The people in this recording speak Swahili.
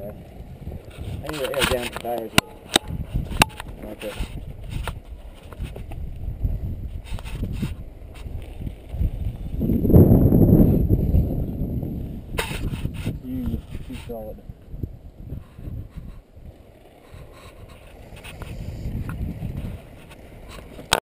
Okay. I need to air down the tires like it. Too solid.